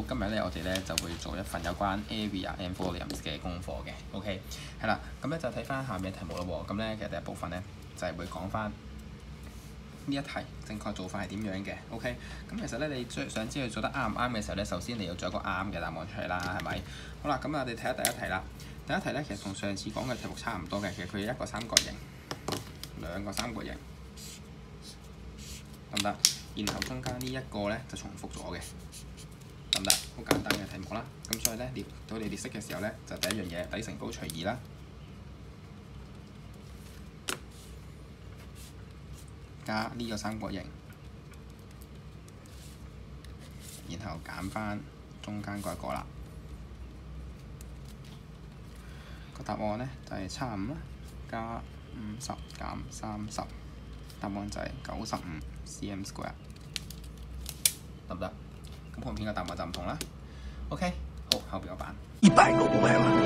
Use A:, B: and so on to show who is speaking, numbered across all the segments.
A: 今日咧我哋咧就會做一份有關 area and volumes 嘅功課嘅 ，OK， 係啦，咁咧就睇翻下面嘅題目咯喎，咁咧其實第一部分咧就係會講翻呢一題正確做法係點樣嘅 ，OK， 咁其實咧你想知佢做得啱唔啱嘅時候咧，首先你要做一個啱嘅答案出嚟啦，係咪？好啦，咁我哋睇下第一題啦。第一題咧其實同上次講嘅題目差唔多嘅，其實佢係一個三角形，兩個三角形，得唔得？然後中間呢一個咧就重複咗嘅，得唔得？好簡單嘅題目啦。咁所以咧到你列式嘅時候咧，就第一樣嘢底乘高除2啦，加呢個三角形，然後減翻中間嗰一個啦。個答案咧就係75啦，加50減30，答案就係95 cm square， 得唔得？咁後面嘅答案就唔同啦。OK， 好，後邊個版
B: 100個500萬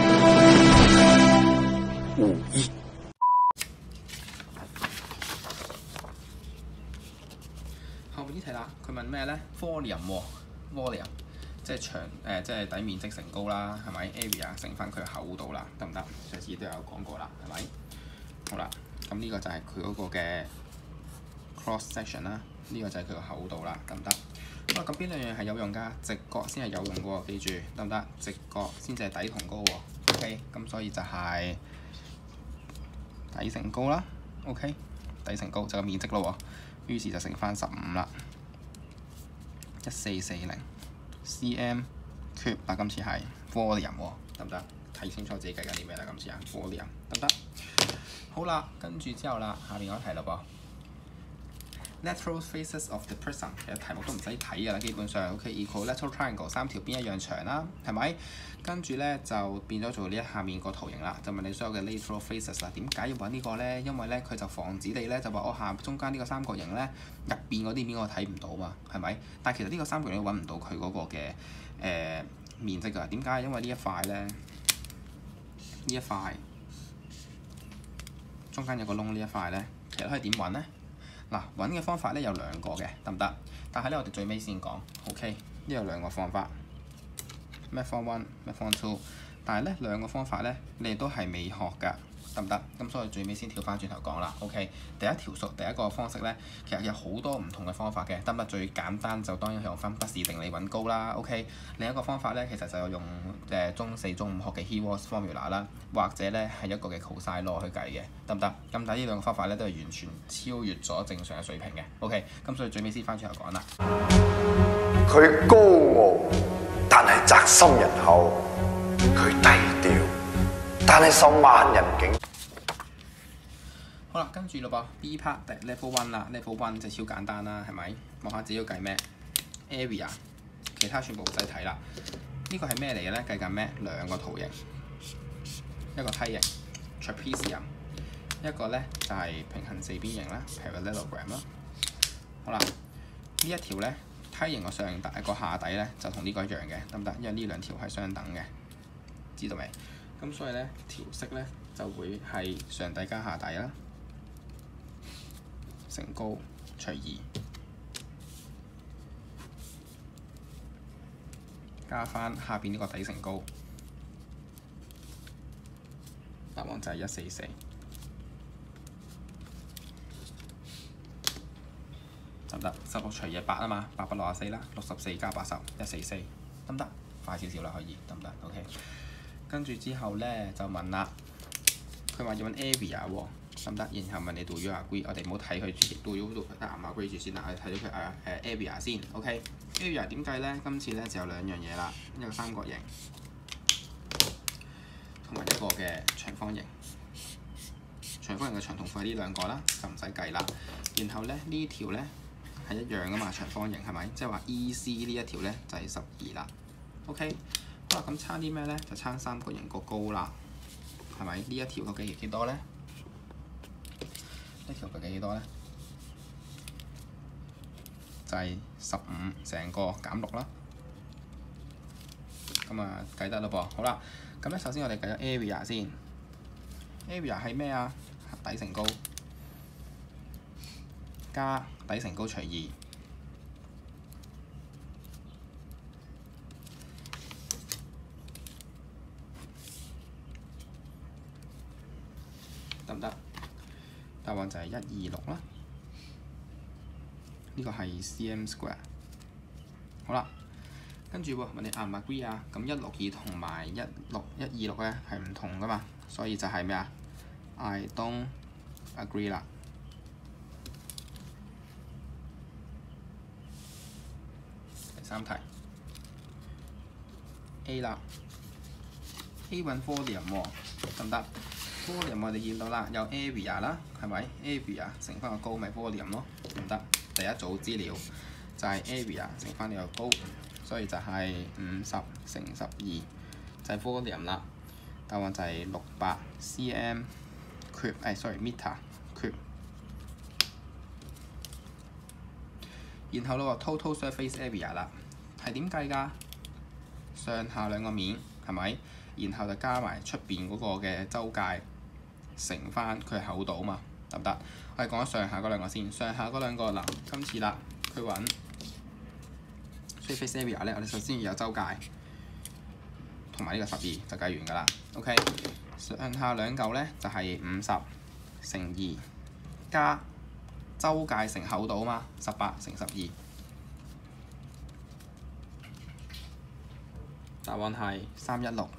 B: 5億。
A: 後邊呢題啦，佢問咩咧 ？volume 喎 ，volume 即係長即係底面積乘高啦，係咪 ？area 乘翻佢厚度啦，得唔得？上次都有講過啦，係咪？好啦，咁呢個就係佢嗰個嘅 cross section 啦，呢個就係佢個厚度啦，得唔得？好啦，咁邊兩樣係有用㗎？直角先係有用嘅喎，記住得唔得？直角先至係底同高喎。OK， 咁所以就係底乘高啦。OK， 底乘高就個面積咯喎，於是就乘翻15啦，1440 cm cube 嗱，今次係 volume 喎，得唔得？睇清楚自己計緊啲咩啦，今次啊 volume 得唔得？好啦，跟住之後啦，下面嗰題嘞噃。Lateral faces of the prism 其實題目都唔使睇㗎啦，基本上 OK，equilateral triangle 三條邊一樣長啦，係咪？跟住咧就變咗做呢一下面個圖形啦，就問你所有嘅 lateral faces 啦。點解要揾呢個咧？因為咧佢就防止你咧就話我下中間呢個三角形咧入邊嗰啲邊我睇唔到嘛，係咪？但係其實呢個三角形都揾唔到佢嗰個嘅面積㗎。點解？因為呢一塊咧，呢一塊中間有個窿呢一塊咧，其實可以點揾咧？嗱，揾嘅方法咧有兩個嘅，得唔得？但係咧，我哋最尾先講 ，OK？ 呢有兩個方法 ，Method 1、Method 2，但係咧兩個方法咧，你哋都係未學㗎，得唔得？咁所以最尾先跳翻轉頭講啦 ，OK？ 第一個方式咧，其實有好多唔同嘅方法嘅，得唔得？最簡單就當然係用翻不是定理揾高啦 ，OK？ 另一個方法咧，其實就有用中4、中5學嘅 Heath formula 啦，或者咧係一個嘅 cosine law 去計嘅，得唔得？咁但係呢兩個方法咧都係完全超越咗正常嘅水平嘅 ，OK？ 咁所以最尾先翻轉頭講啦。
B: 佢高傲，但係宅心仁厚；佢低調，但係受萬人敬。
A: 好啦，跟住咯噃 B part level 1啦 ，level 1就超簡單啦，係咪？望下自己要計咩 area， 其他全部唔使睇啦。呢個係咩嚟嘅咧？計緊咩？兩個圖形，一個梯形 trapezium， 一個咧就係平行四邊形啦 parallelogram 啦。好啦，呢一條咧梯形個上底個下底咧就同呢個一樣嘅，得唔得？因為呢兩條係相等嘅，知道未？咁所以咧條式咧就會係上底加下底啦。乘高除2，加翻下邊呢個底乘高，答案就係144，得唔得？16除2係8啊嘛，8不64啦，64加80 144，得唔得？快少少啦，可以，得唔得 ？OK。跟住之後咧就問啦，佢話要揾 area 喎。得唔得？然後問你 do you agree， 我哋唔好睇佢 do you agree 住先啦，我哋睇到佢area 先 ，OK？area 點計咧？今次咧就有兩樣嘢啦，一個三角形同埋一個嘅長方形。長方形嘅長同闊係呢兩個啦，就唔使計啦。然後咧呢條咧係一樣噶嘛，長方形係咪？即係話 EC 呢一條咧就係12啦 ，OK？ 好啦，咁差啲咩咧？就差三角形個高啦，係咪？呢一條究竟係幾多咧？呢條究竟幾多咧？就係15成個減6啦。咁啊計得咯噃。好啦，咁咧首先我哋計咗 area 先。area 係咩啊？底乘高加底乘高除2， 得唔得？答案就係126啦。呢個係 cm square。好啦，跟住喎問你 agree 啊？咁162同埋126咧係唔同噶嘛，所以就係咩啊 ？I don't agree 啦。第3題 A 啦 ，A 揾 volume 喎，得唔得 ？volume 我哋見到啦，有 area 啦，係咪 ？area 乘翻個高咪 volume 咯，唔得。第一組資料就係 area 乘翻你個高，所以就係50乘12，就係 volume 啦。答案就係600 cm cube，meter cube。然後咯 total surface area 啦，係點計㗎？上下兩個面係咪？然後就加埋出邊嗰個嘅周界，乘翻佢厚度嘛，得唔得？我哋講上下嗰兩個先，上下嗰兩個嗱，今次啦，佢揾 surface area 咧，我哋首先要有周界，同埋呢個12就計完㗎啦。OK， 上下兩嚿咧就係50乘2加周界乘厚度嘛，18乘12。答案係316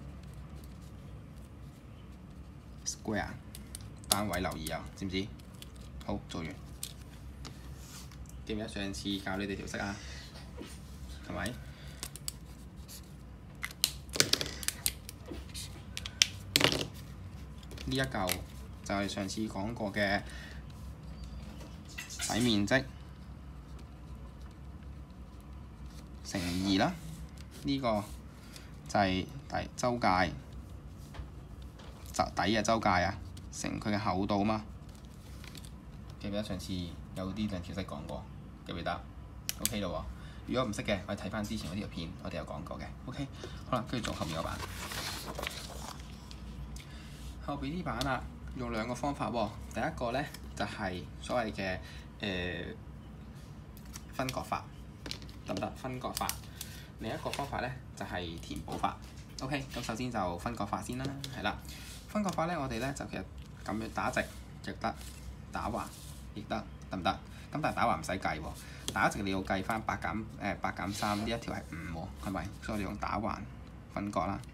A: square， 單位留意啊，知唔知？好，做完。記唔記得上次教你哋條式啊？係咪？呢一嚿就係上次講過嘅底面積乘2啦，呢個就係周界底嘅周界啊，乘佢嘅厚度嘛。記唔記得上次有啲兩條式講過？記唔記得 ？OK 咯喎，如果唔識嘅，我哋睇翻之前嗰條片，我哋有講過嘅。OK， 好啦，跟住做後面嗰版。後邊呢版啦，用兩個方法喎。第一個咧就係所謂嘅分割法，得唔得？分割法。另一個方法咧就係填補法。OK， 咁首先就分割法先啦，係啦。分割法咧，我哋咧就其實咁樣打直亦得，打橫亦得，得唔得？咁但係打橫唔使計喎，打直你要計翻8減3呢一條係5喎，係咪？所以我哋用打橫分割啦。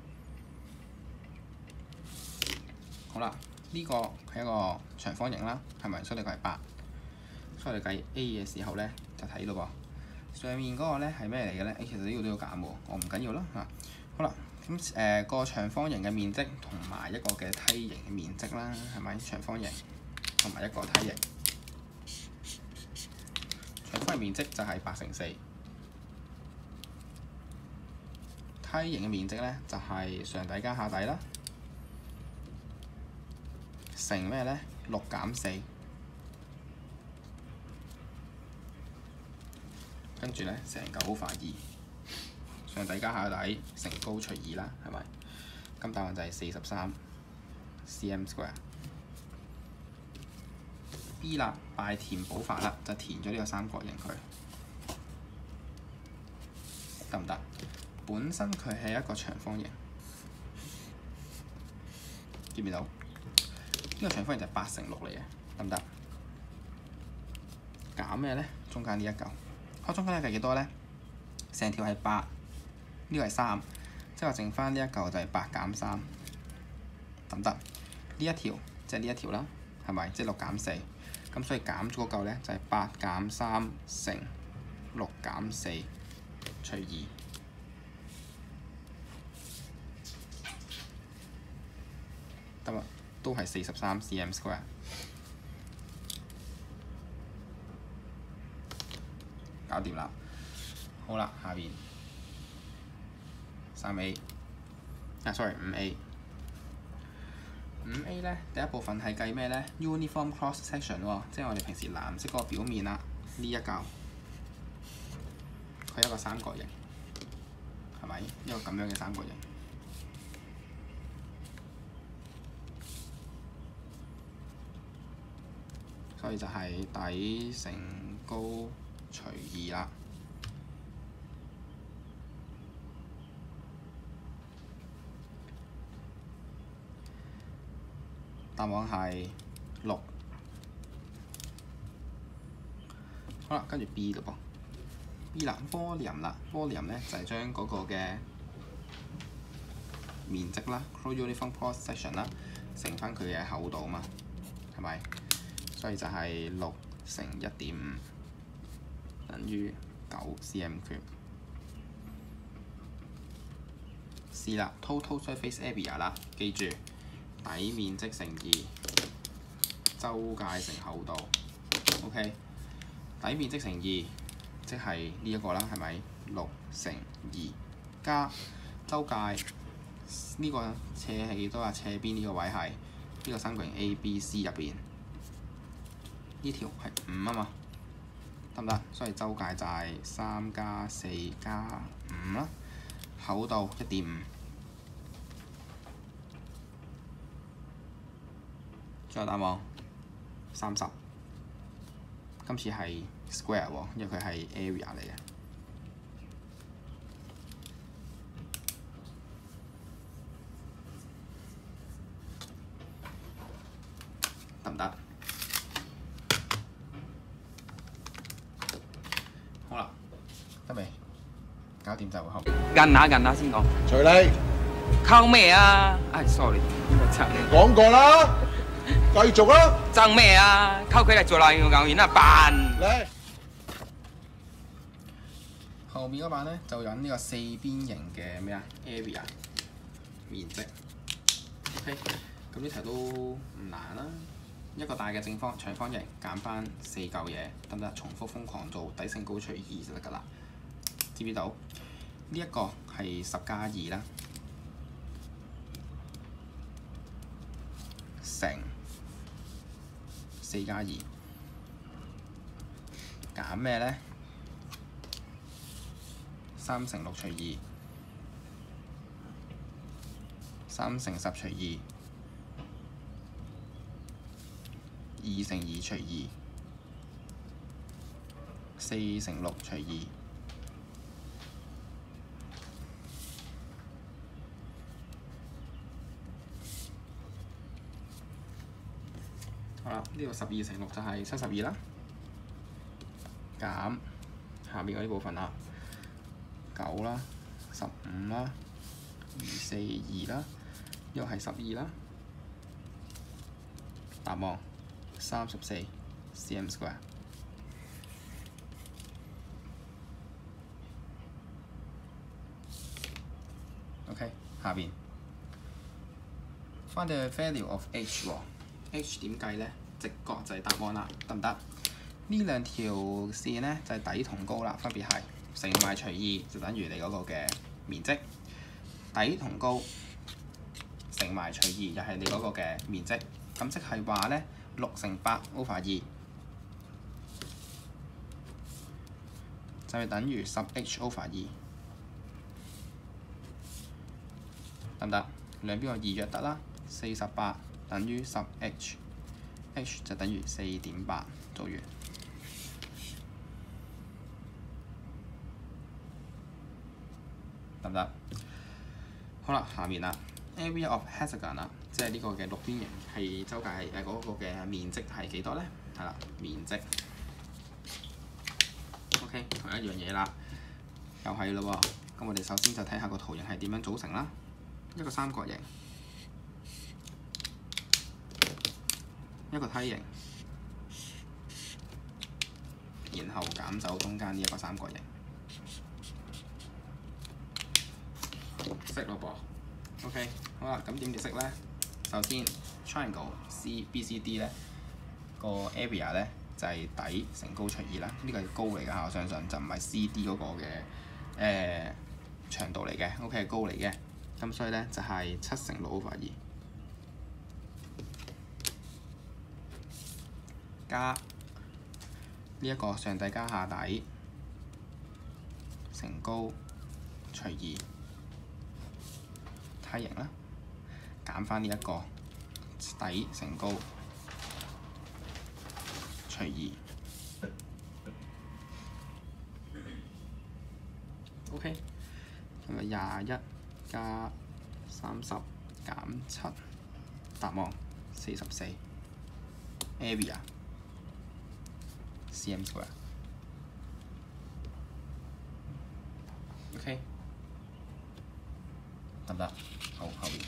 A: 好啦，呢個係一個長方形啦，係咪？所以呢個係8，所以我哋計 A 嘅時候咧就睇咯噃。上面嗰個咧係咩嚟嘅咧？其實呢個都要減喎，我唔緊要啦嚇。好啦，咁個長方形嘅面積同埋一個嘅梯形嘅面積啦，係咪？長方形同埋一個梯形，長方形面積就係8乘4，梯形嘅面積咧就係上底加下底啦，乘咩咧？6減4，跟住咧成嚿好快2。上底加下底，乘高除2啦，係咪？咁答案就係43 cm square。B 啦，拜填補法啦，就填咗呢個三角形佢，得唔得？本身佢係一個長方形，見唔見到？呢個長方形就係8乘6嚟嘅，得唔得？減咩咧？中間呢一嚿，中間呢一嚿幾多咧？成條係8。呢個係3，即係話剩翻呢一嚿就係8減3，得唔得？呢一條即係呢一條啦，係咪？即係6減4，咁所以減咗嗰嚿咧就係8減3乘6減4除2，得啦，都係43 cm square。搞掂啦，好啦，下邊。3A， 5A。5A 咧，第一部分係計咩咧 ？Uniform cross section 喎，即係我哋平時藍色嗰個表面啦。呢一嚿，佢係一個三角形，係咪？一個咁樣嘅三角形。所以就係底乘高除2啦。答案係 6。好啦，跟住 B 嘞噃 ，B 啦 volume 啦 ，volume 咧就係將嗰個嘅面積啦 ，uniform cross section 啦，乘翻佢嘅厚度嘛，係咪？所以就係6乘1.5等於9 cm3。C 啦 ，total surface area 啦，記住底面積乘2周界乘厚度 ，OK。底面積乘2，即係呢一個啦，係咪？6乘2加周界呢個斜係幾多啊？斜邊呢個位係呢個三角形 ABC 入邊呢條係5啊嘛，得唔得？所以周界就係3加4加5啦，厚度1.5。最後答案30。今次係 square 喎，因為佢係 area 嚟嘅，得唔得？好啦，得未？搞掂就後。
C: 近下先講。
D: 隨你
C: 溝咩啊？唉 ，sorry， 呢個真係
D: 講過啦，繼續啦，
C: 爭咩啊？溝佢嚟做爛牛丸啊，扮！
D: 嚟。
A: 後面嗰版咧就揾呢個四邊形嘅咩啊 area 面積 ，OK， 咁呢題都唔難啦。一個大嘅長方形減翻4嚿嘢，得唔得？重複瘋狂做，底乘高除2就得㗎啦。知唔知道？呢一個係10加2啦，乘4加2減咩咧？3乘6除2，3乘10除2，2乘2除2，4乘6除2。好啦，呢個12乘6就係72啦，減下面嗰啲部分啦。9啦、15啦、242啦，呢個係12啦。答案34 cm square。OK， 下邊 find the value of h 喎 ，h 點計咧？直角就係答案啦，得唔得？呢兩條線咧就係底同高啦，分別係。乘埋除2就等於你嗰個嘅面積，底同高乘埋除2就係你嗰個嘅面積，咁即係話咧6乘8 over 2就係等於10h over 2，得唔得？兩邊個2約得啦，48等於10h，h 就等於4.8，做完。得唔得？好啦，下面啦 ，area of hexagon 啦，即係呢個嘅六邊形係周界係嗰個嘅面積係幾多咧？係啦，面積。OK， 同一樣嘢啦，又係咯喎。咁我哋首先就睇下個圖形係點樣組成啦。一個三角形，一個梯形，然後減走中間呢一個三角形。識咯噃 ，OK， 好啦，咁點解識咧？首先 triangle CBCD 咧個 area 咧就係底乘高除2啦，呢個係高嚟㗎嚇，我相信就唔係 CD 嗰個嘅長度嚟嘅 ，OK 係高嚟嘅，咁所以咧就係7乘6 over 2加呢一個上底加下底乘高除2。梯形啦，減翻呢一個底乘高除2 ，OK， 咁咪21加30減7，答案44。 area cm square。OK， 得唔得？好，後面。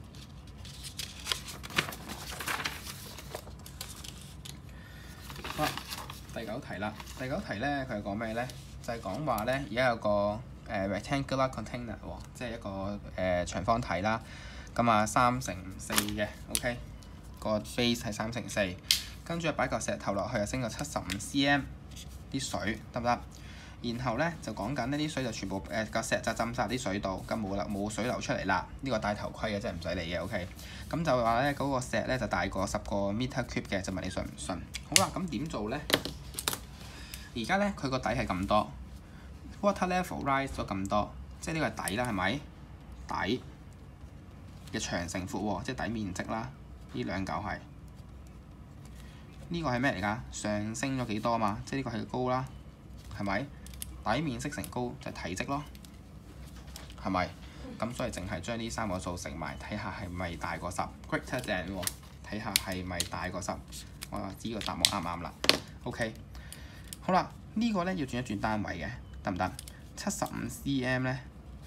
A: 好，第9題啦。第9題咧，佢係講咩咧？就係講話咧，而家有個rectangular container 喎，即係一個長方體啦。咁啊3×4嘅 ，OK， 個 base 係3×4，跟住擺嚿石頭落去，又升到75 cm 啲水，得唔得？然後咧就講緊呢啲水就全部個石就浸晒啲水度，咁冇水流出嚟啦。呢個戴頭盔嘅，真係唔使理嘅 ，OK。咁就話咧嗰個石咧就大過10個 meter cube 嘅，就問你信唔信？好啦，咁點做咧？而家咧佢個底係咁多 ，water level rise 咗咁多，即係呢個係底啦，係咪？底嘅長乘闊喎，即係底面積啦。呢兩嚿係呢個係咩嚟㗎？上升咗幾多嘛？即係呢個係高啦，係咪？底面積乘高就係體積咯，係咪？咁所以淨係將呢3個數乘埋，睇下係咪大過10 greater than 喎，睇下係咪大過10，我就知個答案啱唔啱啦。OK， 好啦，呢個咧要轉一轉單位嘅，得唔得？75 cm 咧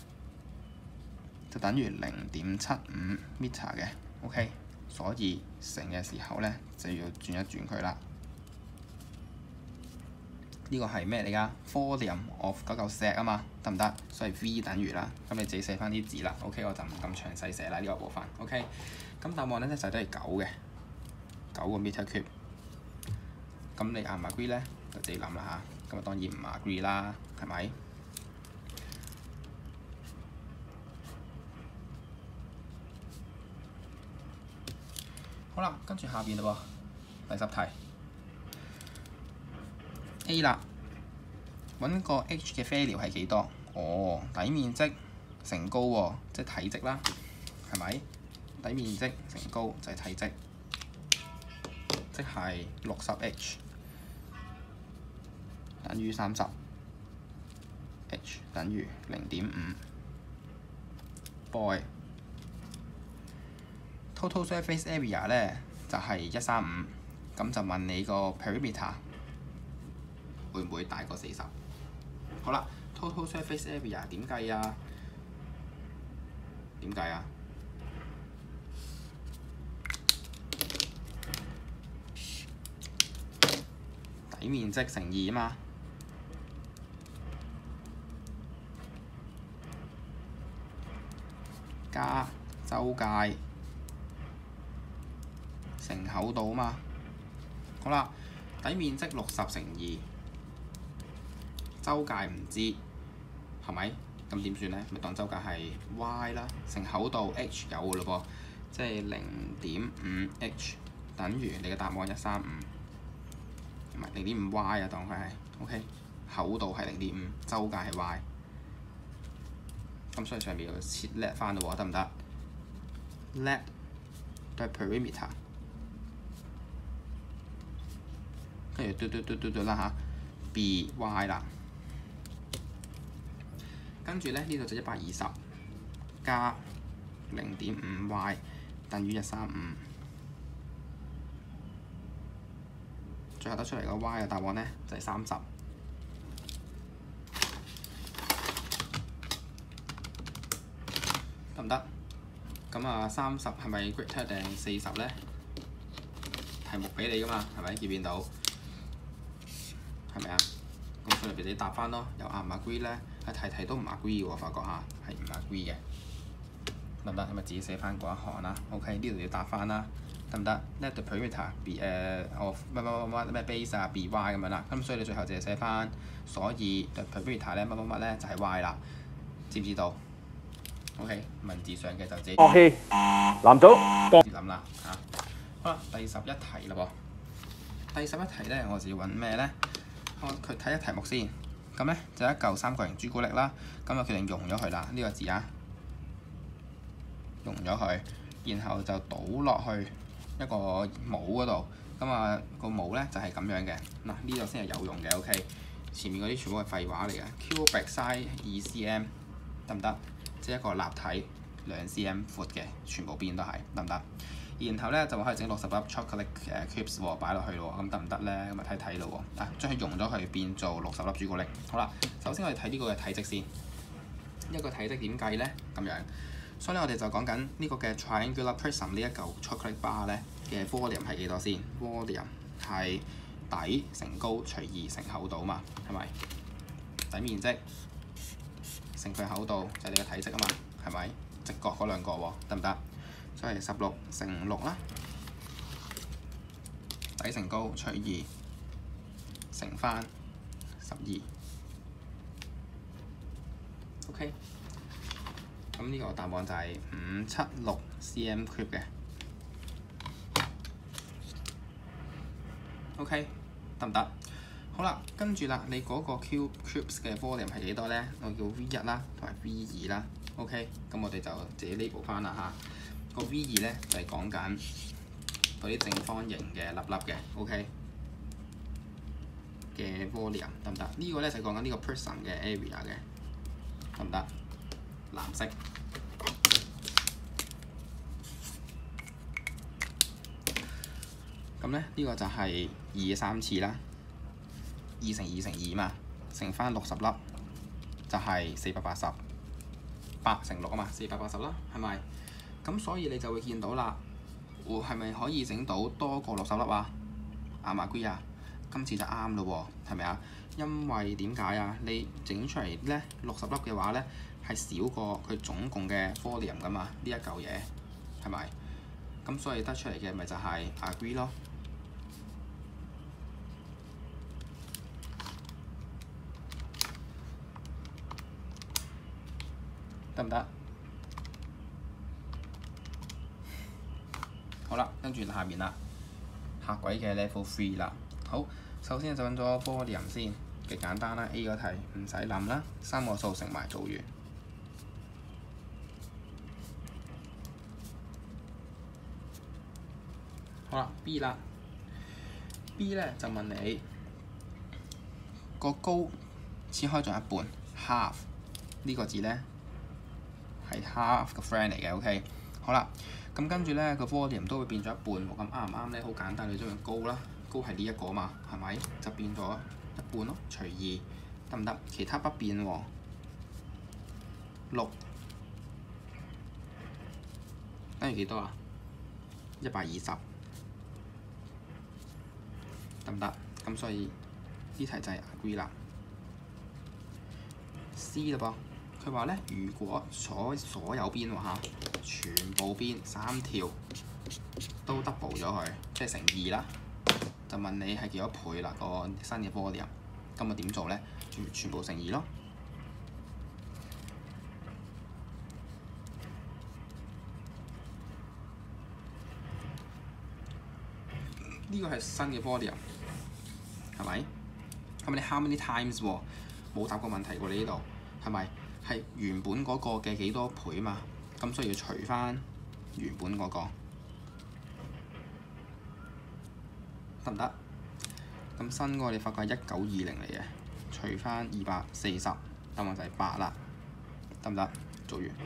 A: 就等於0.75 meter 嘅 ，OK， 所以乘嘅時候咧就要轉一轉佢啦。呢個係咩嚟㗎 ？volume of 嗰嚿石啊嘛，得唔得？所以 V 等於啦。咁你自己寫翻啲字啦。OK， 我就唔咁詳細寫啦呢個部分。OK， 咁答案咧就都係9嘅，9個 meter cube。咁你agree唔agree咧？就自己諗啦嚇。咁啊當然唔agree啦，係咪？好啦，跟住下邊嘞喎，第10題。A 啦，揾個 h 嘅 value 係幾多？哦，底面積乘高喎，即係體積啦，係咪？底面積乘高就係體積，即係60h 等於30，h 等於0.5。Boy total surface area 咧就係135，咁就問你個 perimeter。會唔會大過40？好啦 ，total surface area 點計啊？點計啊？底面積乘2啊嘛，加周界乘厚度啊嘛。好啦，底面積60乘2。周界唔知係咪？咁點算咧？咪當周界係 y 啦，乘厚度 h 有嘅咯噃，即係0.5h 等於你嘅答案135，唔係0.5y 啊，當佢係 OK。厚度係0.5，周界係 y。咁所以上面要切 let 翻咯喎，得唔得 ？let the perimeter， 跟住嘟啦嚇 ，by 啦。跟住咧，呢度就120加0.5y 等於135，最後得出嚟個 y 嘅答案咧就係30，得唔得？咁啊30係咪 greater than 40咧？題目俾你噶嘛，係咪？見唔見到？係咪啊？咁所以俾你答翻咯，又啱唔 agree 咧？題都唔 agree 喎，發覺下係唔 agree 嘅，得唔得？咁咪自己寫翻嗰一行啦。OK， 呢度要答翻啦，得唔得 ？Let the perimeter be of 咩 base 啊 be y 咁樣啦。咁所以你最後就係寫翻，所以 the perimeter 咧乜咧就係 y 啦，知唔知道 ？OK， 文字上嘅就自己
D: 樂器男組
A: 諗啦嚇。好啦，第11題啦噃。第11題咧，我就要揾咩咧？佢睇下題目先。咁咧就一嚿3角形朱古力啦，咁就決定溶咗佢啦。呢個字啊，溶咗佢，然後就倒落去一個帽嗰度。咁啊個帽咧就係咁樣嘅。嗱呢度先係有用嘅 ，OK。前面嗰啲全部係廢話嚟嘅。Cubic size 2 cm 得唔得？即係一個立體2 cm 闊嘅，全部邊都係得唔得？ 然後咧就可以整60粒 chocolate cubes 喎，擺落去咯喎，咁得唔得咧？咁啊睇睇咯喎，將佢溶咗佢變做60粒朱古力。好啦，首先我哋睇呢個嘅體積先，一個體積點計咧？咁樣，所以咧我哋就講緊呢個嘅 triangular prism 呢一嚿 chocolate bar 咧嘅 volume 係幾多先 ？volume 係底乘高除2乘厚度嘛，係咪？底面積乘佢厚度就係你嘅體積啊嘛，係咪？直角嗰兩個喎，得唔得？所以16乘6啦，底乘高除2乘翻12。OK， 咁呢個答案就係576 cm cube 嘅。OK， 得唔得？好啦，跟住啦，你嗰個 cubes 嘅 volume 係幾多咧？我叫 V1 啦，同埋 V2 啦。OK， 咁我哋就自己 label 翻啦嚇。個 V2 咧就係講緊嗰啲正方形嘅粒粒嘅 ，OK 嘅 volume 得唔得？呢個咧就係講緊呢個 prism 嘅 area 嘅，得唔得？藍色。咁咧呢個就係2嘅3次啦，2乘2乘2嘛，乘翻60粒就係480，8乘6啊嘛，480啦，係咪？咁所以你就會見到啦，係咪可以整到多過60粒啊？啱唔啱 agree 啊？今次就啱咯喎，係咪啊？因為點解啊？你整出嚟咧60粒嘅話咧，係少過佢總共嘅 volume 噶嘛，呢一嚿嘢係咪？咁所以得出嚟嘅咪就係 agree 咯。得唔得？好啦，跟住下面啦，客鬼嘅 level 3啦。好，首先就揾咗 volume 先，極簡單啦。A 嗰題唔使諗啦，3個數乘埋做完。好啦 ，B 啦 ，B 咧就問你個高切開咗一半 ，half 呢個字咧係 half 個 friend 嚟嘅 ，OK。好啦，咁跟住咧個 volume 都會變咗一半喎，咁啱唔啱咧？好簡單，你將佢高啦，高係呢一個嘛，係咪？就變咗一半咯，除2得唔得？其他不變喎，6等於幾多啊？120。得唔得？咁所以呢題就係 agree 啦。C 啦噃，佢話咧，如果所有邊喎嚇，全部邊3條都 double 咗佢，即係乘2啦，就問你係幾多倍啦？個新嘅 volume，咁啊點做咧？全部乘2咯。呢個係新嘅 volume。係咪？咁你 how many times 喎？冇答過問題喎，你呢度係咪？係原本嗰個嘅幾多倍嘛？咁所以要除翻原本嗰個，得唔得？咁新嗰個你發覺係1920嚟嘅，除翻240，答案就係8啦，得唔得？做完。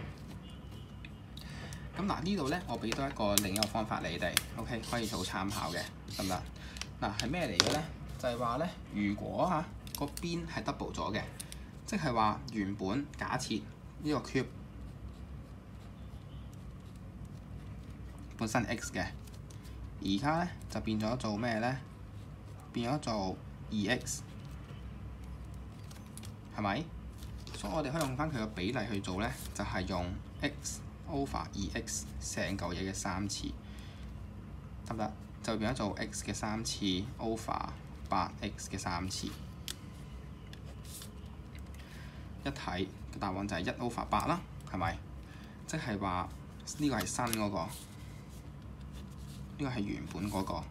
A: 咁嗱呢度咧，我俾多一個另一個方法你哋 ，OK 可以做參考嘅，得唔得？嗱係咩嚟嘅咧？就係話咧，如果個邊係 double 咗嘅，即係話原本假設呢個 cube 本身 x 嘅，而家咧就變咗做咩咧？變咗做 2x， 係咪？所以我哋可以用翻佢個比例去做咧，就係用 x over 2x 成嚿嘢嘅3次，得唔得？就變咗做 x 嘅3次 over 8x 嘅3次，一睇個答案就係1 over 8啦，係咪？即係話呢個係新嗰個，呢個係原本嗰個。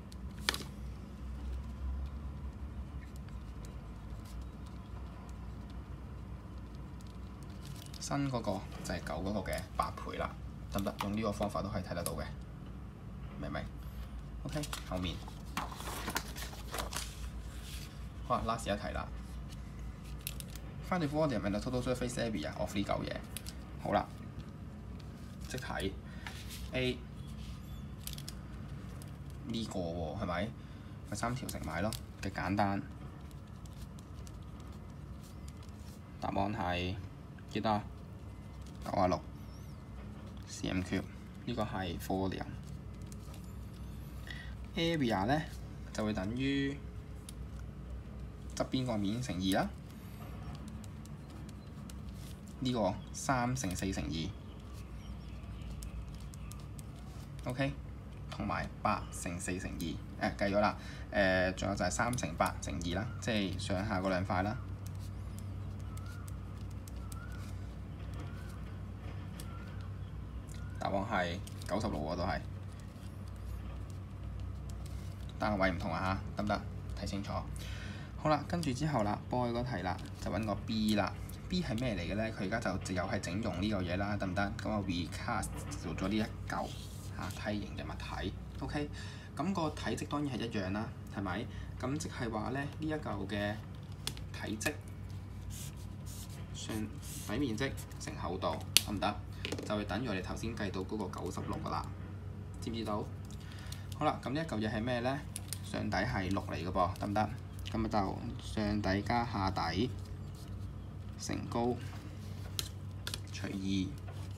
A: 新嗰個就係舊嗰個嘅8倍啦，得唔得？用呢個方法都可以睇得到嘅，明唔明 ？OK， 後面。好啦 ，last 一題啦。Find the volume and the total surface area of 呢嚿嘢。好啦，即睇 A 呢個喎，係咪？咪3條乘埋咯，嘅簡單。答案係幾多？96 cm3。呢個係 volume。area 呢就會等於側邊個面乘2啦。呢個3乘4乘2。OK， 同埋8乘4乘2，計咗啦。仲有就係3乘8乘2啦，即係上下嗰兩塊啦。答案係96喎，都係。單個位唔同啊嚇，得唔得？睇清楚。好啦，跟住之後啦，boy 嗰題啦，就揾個 B 啦。B 係咩嚟嘅咧？佢而家就又係整容呢個嘢啦，得唔得？咁啊 recast 做咗呢一嚿梯形嘅物體。OK， 咁個體積當然係一樣啦，係咪？咁即係話咧，呢一嚿嘅體積底面積乘厚度，得唔得？就會等於我哋頭先計到嗰個96噶啦，知唔知道？好啦，咁呢一嚿嘢係咩咧？上底係6嚟嘅噃，得唔得？咁啊就上底加下底乘高除2，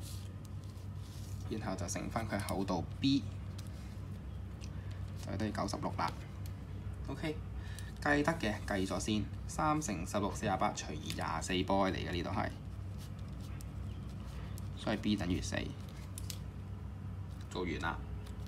A: 然後就乘翻佢厚度 B， 就等於96啦。OK， 計得嘅計咗先，3乘16 48除2 24 boy 嚟嘅呢度係，所以 B 等於4。做完啦。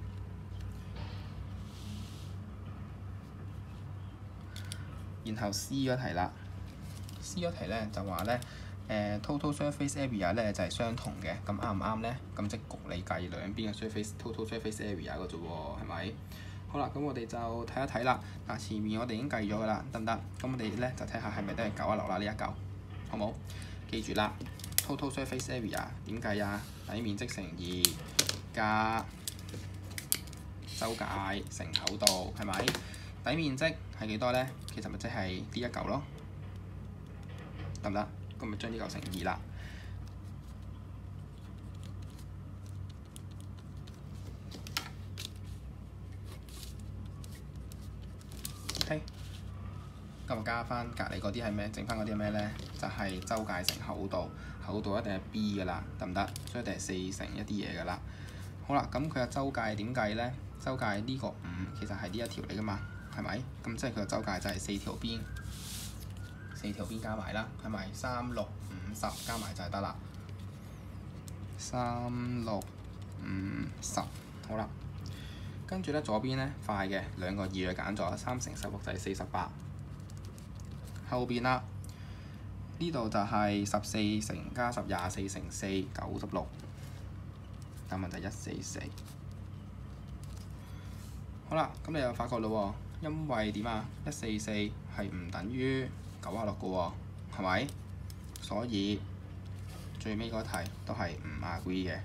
A: 然後 C 嗰題啦 ，C 嗰題咧就話咧，total surface area 咧就係相同嘅，咁啱唔啱咧？咁即焗你計兩邊嘅 total surface area 嘅啫喎，係咪？好啦，咁我哋就睇一睇啦。嗱，前面我哋已經計咗噶啦，得唔得？咁我哋咧就睇下係咪都係96啦呢一嚿，好冇？記住啦 ，total surface area 點計啊？底面積乘2加周界乘厚度，係咪？底面積係幾多咧？其實咪即係呢一嚿咯，得唔得？咁咪將呢嚿乘2啦。OK， 咁啊加翻隔離嗰啲係咩？剩翻嗰啲係咩咧？就係周界乘厚度，厚度一定係 B 噶啦，得唔得？所以一定係4乘一啲嘢噶啦。好啦，咁佢嘅周界點計咧？周界呢個5其實係呢一條嚟噶嘛，係咪？咁即係佢嘅周界就係4條邊加埋啦，係咪？3、6、5、10加埋就係得啦。3、6、5、10，好啦。跟住咧左邊咧快嘅兩個2就揀咗，3乘16就係48。後邊啦，呢度就係14乘加10 24乘4 96。答案就係144。好啦，咁你又發覺咯喎，因為點啊？144係唔等於96嘅喎，係咪？所以最尾嗰題都係唔 agree 嘅。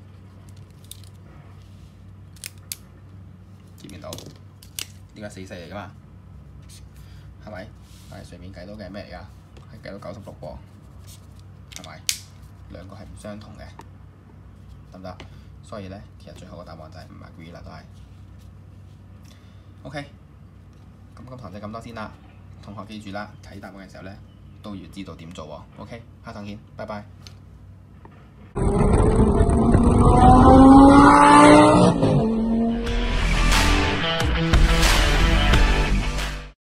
A: 見唔見到？呢個44嚟㗎嘛，係咪？但係上面計到嘅係咩嚟㗎？係計到96喎，係咪？兩個係唔相同嘅，得唔得？所以咧，其實最後個答案就係唔 agree 啦，都係。OK， 咁今堂就咁多先啦。同學記住啦，睇答案嘅時候咧都要知道點做喎。OK，下堂見，拜拜。